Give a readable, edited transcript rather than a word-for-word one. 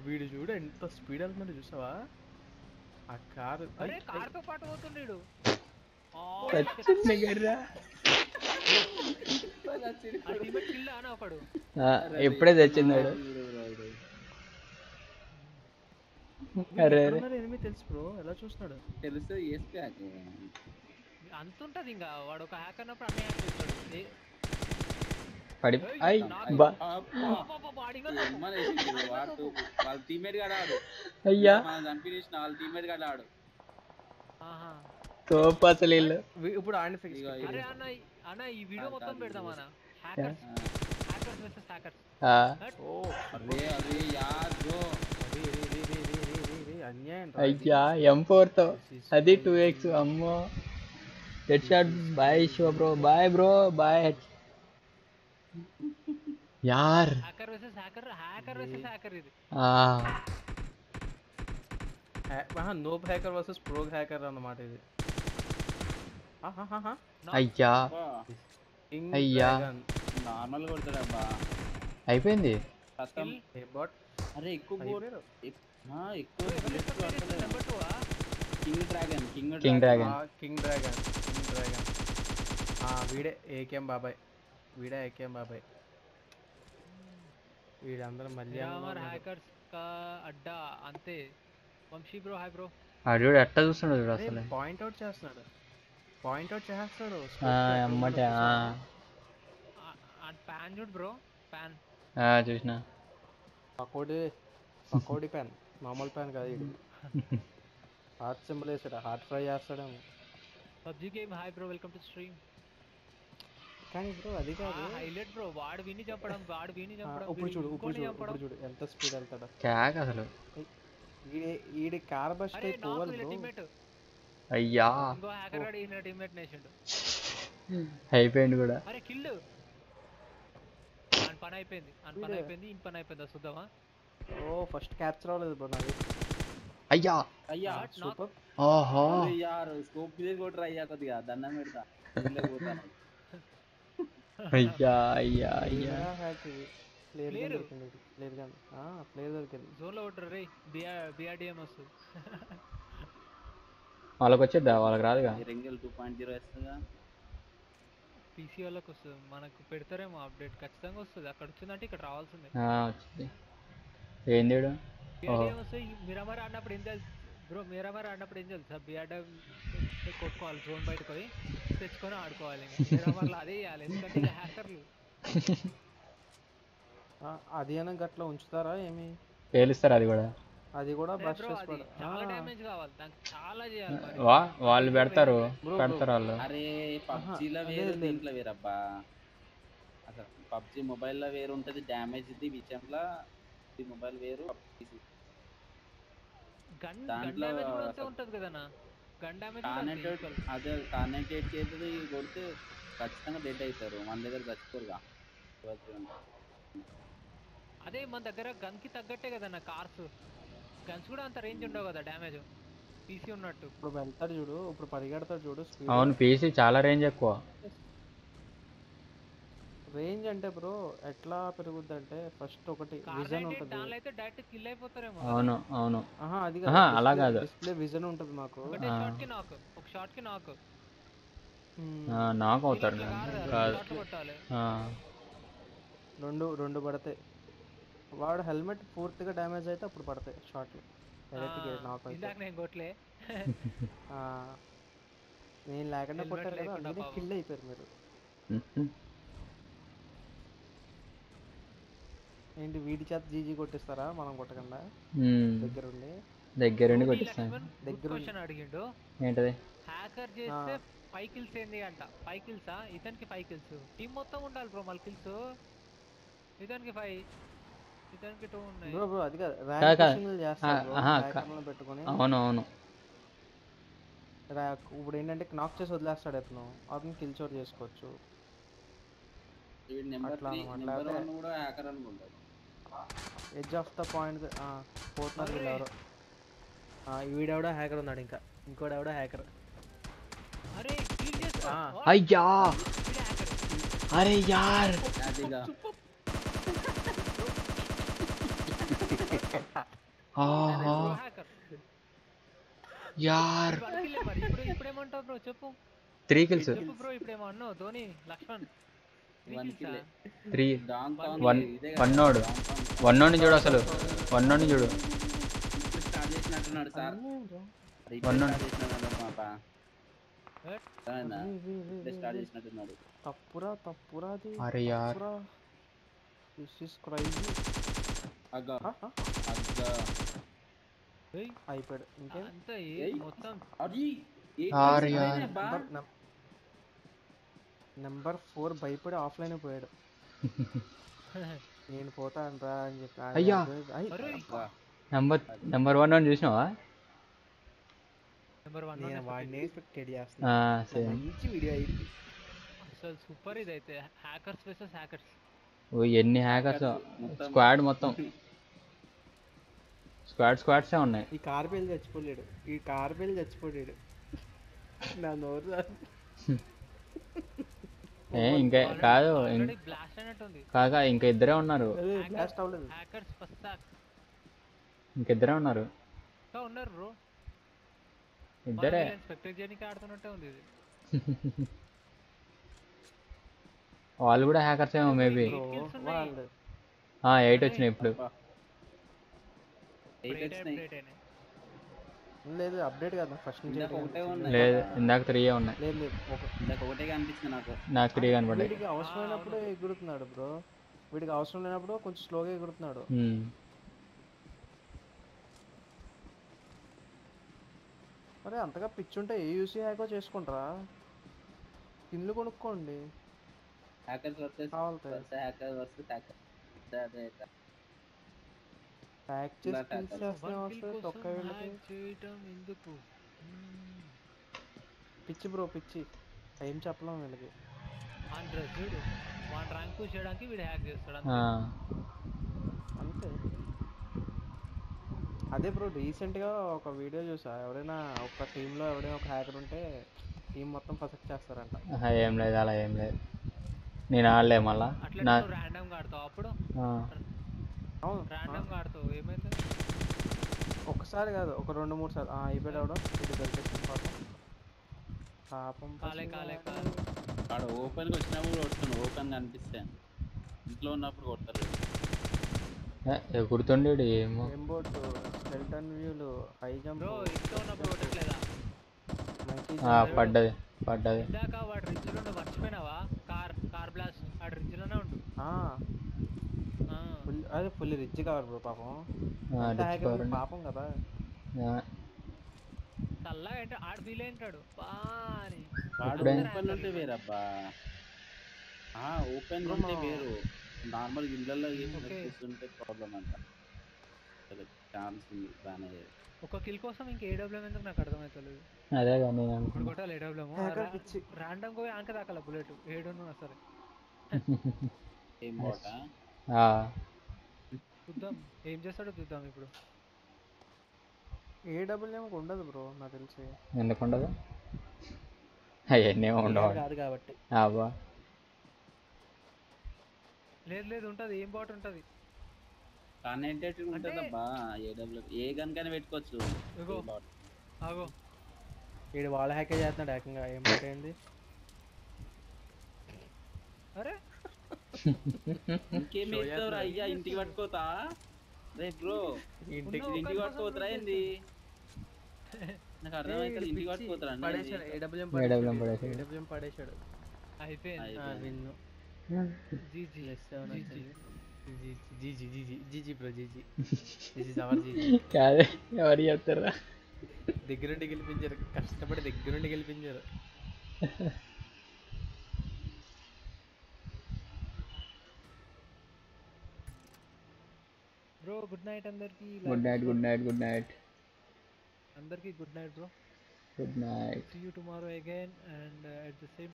వీడు చూడు ఎంత స్పీడ్ వెళ్తున్నాడు చూసావా ఆ కారు అరే కార్తో పాటు పోతుండీడు ఇప్పుడే తెచ్చిందాడు ఎనిమిది తెలుసు బ్రో ఎలా చూస్తున్నాడు తెలుసు అంత ఉంటది ఇంకా వాడు ఒక హ్యాక్ అన్నప్పుడు అన్ని హ్యాక్ చేస్తాడు పడి వాళ్ళ టీమేట్ గాడు ఆడు అయ్యా కన్ఫ్యూజన్ వాళ్ళ టీమేట్ గాడు ఆడు తోపు అసలు ఇల్లు ఇప్పుడు ఆయన అరే అన్న ఈ వీడియో మొత్తం పెడదాం అన్న హ్యాకర్స్ వర్సెస్ హ్యాకర్స్ అరే యార్ బ్రో అన్యాయం అయ్యా M4 తో అది 2x అమ్మో head shot boy Shiva bro boy यार హ్యాకర్ వర్సెస్ హ్యాకర్ ఇది noob hacker versus pro hacker అన్నమాట ఇది అయ్యా నార్మల్ కొడతాడబ్బా అయిపోయింది అరే ఎక్కువ కింగ్ డ్రాగన్ వీడే ఏకేఎం బాబాయ్ వీడందరూ మళ్ళీ హ్యాకర్స్ కా అడ్డా అంతే వంశీ బ్రో హాయ్ బ్రో అడుగు ఎట్లా చూస్తున్నాడు చూడు అసలు పాయింట్ అవుట్ చేస్తాడు అమ్మటే ప్యాన్ చూడు బ్రో ప్యాన్ చూసినా పకోడీ ప్యాన్ మామూలు ప్యాన్ కాదు ఇది హార్ట్ సింబల్ వేసాడు హార్ట్ ఫ్రై చేస్తాడేమో PUBG game hi bro welcome to stream కానీ బ్రో అది కాదు హైలైట్ బ్రో వాడు విని చంపడం ఇప్పుడు చూడు ఎంత స్పీడ్ వెళ్తాడు క్యాక్ అసలు ఈడి కార్ బస్ట్ అయిపోవాలి బ్రో అయ్యా ఇంకో హ్యాకర్ గాడు ఈయన టీమ్మేట్ నేషండు అయిపోయింది కూడా అరే కిల్ అన్ పని అయిపోయింది ఇన్ పని అయిపోయింది చూద్దామా ఫస్ట్ క్యాప్చర్ అవ్వలేదు బ్రో నాది అయ్యా సూపర్ ఓహో యార్ స్కోప్ మీద కొట్రా అయ్యా కొద్దిగా దండం పెడతా అయ్యా ప్లేయర్ దొరికింది జోన్ లో కొట్టరు రే బిఆర్డిఎం వస్తుంది వాళ్ళకి వచ్చేద్దా వాళ్ళకి రాదుగా రింగల్ 2.0 వస్తుందా పీసీ వాళ్ళకి వస్తుంది మనకు పెడతారేమో అప్డేట్ ఖచ్చితంగా వస్తుంది అక్కడ వచ్చిందంటే ఇక్కడ రావాల్సిందే వచ్చింది ఏంది బిఆర్డిఎం వస్తుంది మిరామర్ ఆడినప్పుడు ఏం తెలుసు బ్రో మిరామర్ ఆడినప్పుడు ఏం తెలుసా బిఆర్డిఎం కొట్టుకోవాలి జోన్ బయటకు పోయి తెచ్చుకొని ఆడుకోవాలి మిరామర్లో అదే చేయాలి ఎందుకంటే ఇక హ్యాకర్లు అది అయినా గట్లా ఉంచుతారా ఏమి పేలుస్తారు అది కూడా బస్ట్ చాలా డ్యామేజ్ కావాలి దానికి చాలా చేయాలి వాళ్ళు పెడతారు వాళ్ళు అరే పబ్జీలో వేరు దీంట్లో వేరబ్బా అసలు పబ్జీ మొబైల్లో వేరు ఉంటుంది డ్యామేజ్ ఇది విషయంలో ఈ మొబైల్ వేరు దాంట్లో ఉంటుంది కదన్నా గన్ డ్యామేజ్ అదే కార్నెటెడ్ చేతుంది కొడితే ఖచ్చితంగా డెడ్ అవుతారు మన దగ్గర చచ్చిపోరుగా అదే మన దగ్గర గన్ కి తగ్గట్టే కదన్నా కార్స్ గన్స్ కూడా అంత రేంజ్ ఉండవు కదా డ్యామేజ్ పీసీ ఉన్నట్టు ఇప్పుడు వెళ్తాడు చూడు ఇప్పుడు పరిగెడతాడు చూడు అవును పీసీ చాలా రేంజ్ ఎక్కువ రేంజ్ అంటే బ్రో ఎట్లా పెరుగుద్ది అంటే ఫస్ట్ ఒకటి విజన్ ఉంటుంది దానిలో అయితే డైరెక్ట్ కిల్ అయిపోతారేమో అవును అది అలా కాదు డిస్ప్లే విజన్ ఉంటుంది మాకు ఒక షాట్ కి నాక్ నాక్ అవుతాడు రెండు పడతాయి వాడు హెల్మెట్ పూర్తిగా డ్యామేజ్ అయితే అప్పుడు పడతాయి షాట్లు నేను కొట్లే నేను లేకుండా కొట్టారు కదా అందుకే కిల్ అయిపోయారు మీరు ఏంటి వీడి చేత జీజీ కొట్టిస్తారా మనం కొట్టకుండా దగ్గరుండి కొట్టిస్తాను అడిగిండు ఏంటది హ్యాకర్ చేస్తే 5 కిల్స్ ఏంది అంట 5 కిల్సా ఇతనికి 5 కిల్స్ టీం మొత్తం ఉండాలి బ్రో మళ్ళీ కిల్స్ ఇతనికి 5 ఇతనికి 2 ఉన్నాయి బ్రో అది కాదు ర్యాంక్ పుషింగ్ చేస్తాడు పెట్టుకొని అవును ఇప్పుడు ఏంటంటే నాక్ చేసి వదిలేస్తాడు అతను కిల్ చోట్ చేసుకోవచ్చు ఎడ్జ్ ఆఫ్ ద పాయింట్ పోతున్నారు వీళ్ళెవరో వీడెవడో హ్యాకర్ ఉన్నాడు ఇంకా ఇంకోడెవడో హ్యాకర్ అయ్యా అరే యార్ ఆహా బ్రో హ్యాకర్ యార్ వన్ కిల్లే మరి ఇప్పుడేమంటావు బ్రో చెప్పు 3 kills చెప్పు బ్రో ఇప్పుడేమో అన్నావు ధోని లక్ష్మణ్ 3 1 కిల్సా కిల్ 3 డాంగ్ One కాంగ్ వన్ ఇదే వన్నోడు కదా వన్నోడిని చూడు అసలు వన్నోడిని చూడు ఇప్పుడు స్టార్ట్ చేసినట్టున్నాడు సార్ ఇప్పుడు వన్నోడు స్టార్ట్ చేసినాడు పాప What? అవునా ఇప్పుడే స్టార్ట్ చేసినట్టున్నాడు తప్పురా అది అరే యార్ తప్పురా. This is crazy. అగ్గా అగ్గా ఏయ్, అయిపోయాడు ఇంకేం. అంతా ఏయ్. మొత్తం అది అరే యార్ నెంబర్ 4 భయపడి ఆఫ్లైన్ పోయాడు. నేను పోతాను రా అని చెప్పి అయ్యా. అరే నెంబర్ 1 అని చూసినావా నెంబర్ 1 నేను వాడిని expected. ఎక్స్పెక్ట్ చేస్తున్నా. సేమ్ మంచి వీడియో అయింది. అసలు సూపర్ ఇదైతే హ్యాకర్స్ వర్సెస్ హ్యాకర్స్ ఓ ఎన్ని హ్యాకర్స్ మొత్తం. స్క్వాడ్ మొత్తం స్క్వాడ్సే ఉన్నాయి ఈ కార్ పేలు చచ్చిపోయాడు. నా నోరు ఇంకా కాదు ఆల్రెడీ బ్లాస్ట్ అయినట్టుంది కాక ఇంకా ఇద్దరే ఉన్నారు బ్లాస్ట్ అవ్వలేదు. హ్యాకర్స్ ఫస్ట్ ఇంకిద్దరే ఉన్నారు ఉన్నారు బ్రో ఇద్దరే స్పెక్టేట్ చేయడానికి ఆడుతున్నట్టే ఉంది ఇది వాళ్ళు కూడా హ్యాకర్స్ ఏమో మేబీ బ్రో వాళ్ళు 8 వచ్చినాయి ఇప్పుడు లేదు అప్డేట్ కాదు ఫస్ట్ నుంచి ఇందాక ఒకటే ఉన్నాయి లేదు ఇందాక 3 ఉన్నాయి లేదు ఇందాక ఒకటే కనిపిస్తుంది నాకు నాకు 3 కనపడ్డాయి వీడికి అవసరమైనప్పుడు ఎగురుతున్నాడు బ్రో. వీడికి అవసరం లేనప్పుడు కొంచెం స్లోగా ఎగురుతున్నాడు. అరే అంతగా పిచ్చి ఉంటే ఏ యూసీ హ్యాకో చేసుకుంటారా, స్కిన్లు కొనుక్కోండి. Hackers versus hacker versus hacker అదే హ్యాక్ చేసి స్కిల్స్ చేస్తే వస్తుంది తొక్క వీళ్ళకి. ఎందుకు పిచ్చి బ్రో పిచ్చి, ఏం చెప్పలేం వీళ్ళకి. చూడు వన్ ర్యాంక్ పుష్ చేయడానికి వీడు హ్యాక్ చేస్తాడు అంతే. అదే బ్రో రీసెంట్గా ఒక వీడియో చూసా, ఎవరైనా ఒక టీంలో ఎవరైనా ఒక హ్యాకర్ ఉంటే టీం మొత్తం పర్ఫెక్ట్ చేస్తారంట. ఏం లేదు అలా ఏం లేదు, నేను ఆడలే మళ్ళా ర్యాండమ్గా ఆడతావు అప్పుడు అవును ర్యాండమ్గా ఆడతావు ఏమైతే ఒక్కసారి కాదు ఒక 2-3 సార్లు అయిపోయాడు అవడం ఇది దొరికేస్తుంది పాపం. కాలే ఆడ ఓపెన్గా వచ్చినప్పుడు కొడుతున్నాడు, ఓపెన్గా అనిపిస్తాను ఇంట్లో ఉన్నప్పుడు కొడతారు. గుర్తుండేడు ఏమో ఎంబోట్ స్కెల్టన్ వ్యూలు హై జంప్ ఇంట్లో ఉన్నప్పుడు కొట్టట్లేదా పడ్డది ఇందాక వాడు రిడ్జ్ లో మర్చిపోయినావా కార్ బ్లాస్ట్ వాడు రిడ్జ్ లోనే ఉండు అదే ఫుల్ రిచ్ కావాలి బ్రో పాపం. పాపం కదా చల్లగా అంటే ఆడు ఫీల్ అయింటాడు బాని. వాడు ఓపెన్ ఉంటే వేరబ్బా, ఓపెన్ ఉంటే వేరు, నార్మల్ ఇళ్ళల్లో కూర్చుంటే ప్రాబ్లం అంట. ఛాన్స్ ఉంది బాగానే. ఒక కిల్ కోసం ఇంకా ఏడబ్ల్యూఎం ఎందుకు నాకు అర్థమవుతలేదు. అదే కానీ ఇప్పుడు కొట్టాలి ఏడబ్ల్యూఎం ర్యాండమ్ గా యాంక దాకాల బుల్లెట్ ఏడున్నా సరే. ఏం బాట చూద్దాం ఏం చేస్తాడో చూద్దాం. ఇప్పుడు ఏడబ్ల్యూఎం ఉండదు బ్రో నాకు తెలిసి. ఎందుకు ఉండదు, అవన్నీ ఉండవు కాదు కాబట్టి. లేదు ఉంటది, ఏం బాట్ ఉంటది కనెక్టెడ్ ఉంటదబ్బా. ఏ గన్ కైనా పెట్టుకోవచ్చు. ఆగో వీడు వాళ్ళ హ్యాకే చేస్తున్నాడు ఏకంగా. ఏం బాట్ ఏంది అరే ఇంకేం చేస్తావురా అయ్యా, ఇంటికి పట్టుకోతా రే బ్రో, ఇంటికి పట్టుకోతురా ఏంది నాకు అర్థమైతే. ఇంటికి పట్టుకోతురా ఏడబ్ల్యూఎం పడేశాడు అయిపోయింది. GG bro GG our GG. కాదే ఎవరు చెప్తారా, దగ్గరుండి గెలిపించారు, కష్టపడి దగ్గరుండి గెలిపించారు. బ్రో గుడ్ నైట్ అందరికి. గుడ్ నైట్ అందరికి good night bro. Good night. See you tomorrow again and at the same